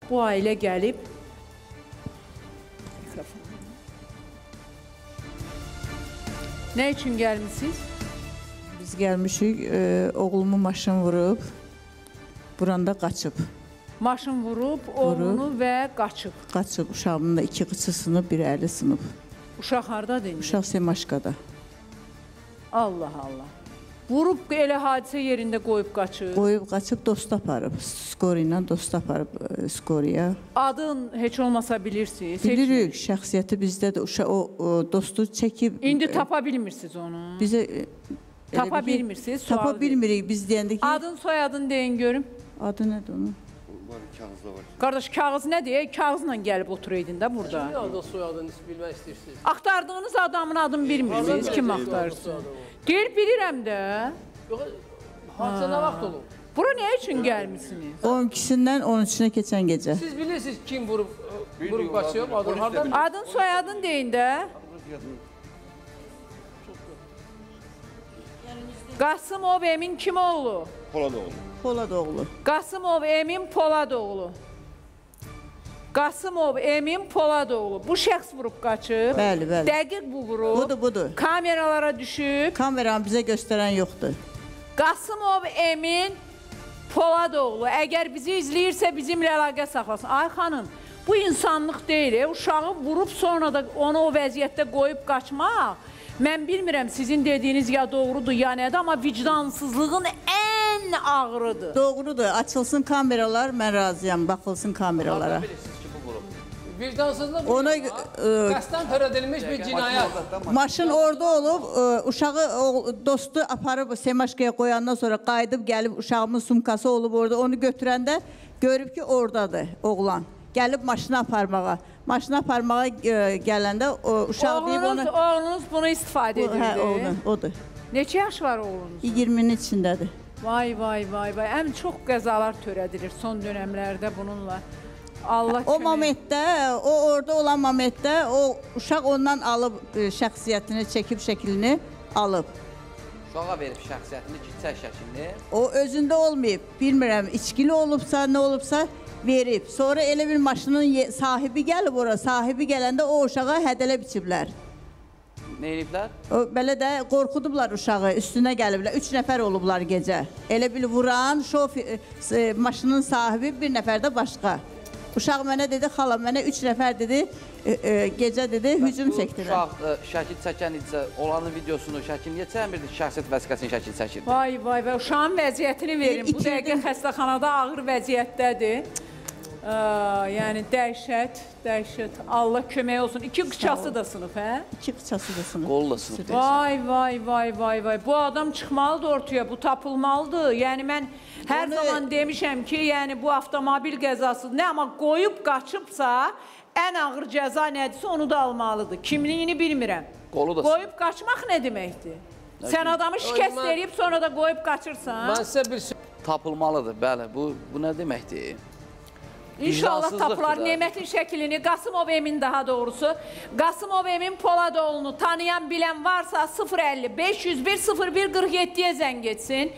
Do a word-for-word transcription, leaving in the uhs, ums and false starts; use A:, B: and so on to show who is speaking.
A: bu ailə gəlib. Nə üçün gəlmişsiniz?
B: Biz gəlmişik, e, oğlumu maşın vurub, buranda qaçıb.
A: Maşın vurub, oğlunu və qaçıb.
B: Qaçıb, uşağımın da iki qıçı sınıb, bir əli sınıb.
A: Uşaq hardadır indi?
B: Uşaq Semaşqada.
A: Allah Allah. Vurub elə hadisə yerində qoyub qaçıb.
B: Qoyub qaçıb, dostu aparıb. Skori ilə dostu aparıb e, Skoriya.
A: Adın heç olmasa bilirsiniz.
B: Bilirik, şəxsiyyəti bizdədir. Uşaq o, o dostu çəkib.
A: İndi tapa bilmirsiniz onu.
B: Bizə e,
A: tapa bilmirsiniz.
B: Tapa bilmirik biz deyəndə ki.
A: Adın, soyadını deyin görüm.
B: Adı nədir onun?
C: Kağızda var.
A: Qardaş, kağız nə deyə? Kağızla gəlib oturuydun da burada.
D: Kimin adını, soyadını bilmək istəyirsiniz?
A: Axtardığınız adamın adını bilmirsiniz. Kim axtarırsınız? Deyir, bilirəm də.
D: Yox, hadisə nə vaxt olub?
A: Bura nə üçün gəlmişsiniz?
B: on ikisindən on üçünə keçən gecə.
D: Siz bilirsiniz kim vurub, vurub qaçıb, adını hardan?
A: Adın, soyadını deyin də. Qasımov Emin kim oğlu?
C: Poladoğlu.
B: Poladoğlu.
A: Qasımov Emin Poladoğlu. Qasımov Emin Poladoğlu. Bu şəxs vurub qaçıb.
B: Bəli, bəli.
A: Dəqiq bu vurub.
B: Budur, budur.
A: Kameralara düşüb.
B: Kameranı bizə göstərən yoxdur.
A: Qasımov Emin Poladoğlu. Əgər bizi izləyirsə bizimlə əlaqə saxlasın. Ay xanım, bu insanlıq deyil. E, uşağı vurub sonra da onu o vəziyyətdə qoyub qaçmaq. Mən bilmirəm sizin dediyiniz ya doğrudur ya nədir, amma vicdansızlığın ən ağrıdır.
B: Doğrudur. Açılsın kameralar, mən razıyam. Baxılsın kameralara.
D: Vicdansızlıq
B: Ona
D: qəsdən törədilmiş bir cinayət.
B: maşın orada olub, ə, uşağı o, dostu aparıb Semaşqaya qoyandan sonra qayıdıb gəlib uşağımın sumkası olub orada. Onu götürəndə görüb ki, oradadır oğlan. Gəlib maşını aparmağa. Maşını aparmağa ə, gələndə o uşaq deyib onu...
A: Oğlunuz, oğlunuz bunu istifadə edirdi.
B: Hə, oğlun, odur.
A: Neçə yaş var oğlunuz?
B: iyirminin içindədir.
A: Vay vay vay vay. Ən çox qəzalar törədilir son dönəmlərdə bununla. Allah
B: O
A: kömək.
B: momentdə, o orada olan momentdə o uşaq ondan alıb ə, şəxsiyyətini, çəkib şəklini alıb.
E: Uşağa verib şəxsiyyətini, gitsək şəklini.
B: O özündə olmayıb, bilmirəm, içkili olubsa, nə olubsa verib. Sonra elə bir maşının sahibi gəlib ora, sahibi gələndə o uşağa hədələ biçiblər.
E: Nə ediblər?
B: O, belə də qorxudublar uşağı, üstünə gəliblər. Üç nəfər olublar gecə. Elə bil vuran, şofer, e, maşının sahibi, bir nəfər də başqa. Uşaq mənə dedi, xala mənə üç nəfər dedi, e, e, gecə dedi, hücum çəkdilər.
E: Uşaq e, şəkil çəkən isə olanın videosunu, şəkil niyə çəkmirdi, şəxsiyyət vəsiqəsini şəkil çəkirdi?
A: Vay vay vay, uşağın vəziyyətini verin. Bu dəqiqə xəstəxanada ağır vəziyyətdədir. Ə, yəni dəhşət, dəhşət. Allah kömək olsun. İki qıçası da sınıb, hə?
B: İki qıçası da sınıb.
E: Qolu da sınıb.
A: Vay vay vay vay vay. Bu adam çıxmalıdır ortaya, bu tapılmalıdır. Yəni mən hər
B: Onu...
A: zaman demişəm ki, yəni bu avtomobil qəzası nə amma qoyub qaçıbsa, ən ağır cəza nədirsə onu da almalıdır. Kimliyini bilmirəm.
E: Qolu da
A: qoyub qaçmaq nə deməkdir? Sən adamı şikəst
D: mən...
A: edib sonra da qoyub qaçırsan.
D: Mən sizə bir
E: tapılmalıdır, bəli. Bu, bu nə deməkdir?
A: İnşallah tapılar Nemətin şəklini, Qasımov Emin daha doğrusu. Qasımov Emin Poladoğlu'nu tanıyan, bilən varsa sıfır əlli beş yüz bir sıfır bir qırx yeddiyə zəng etsin.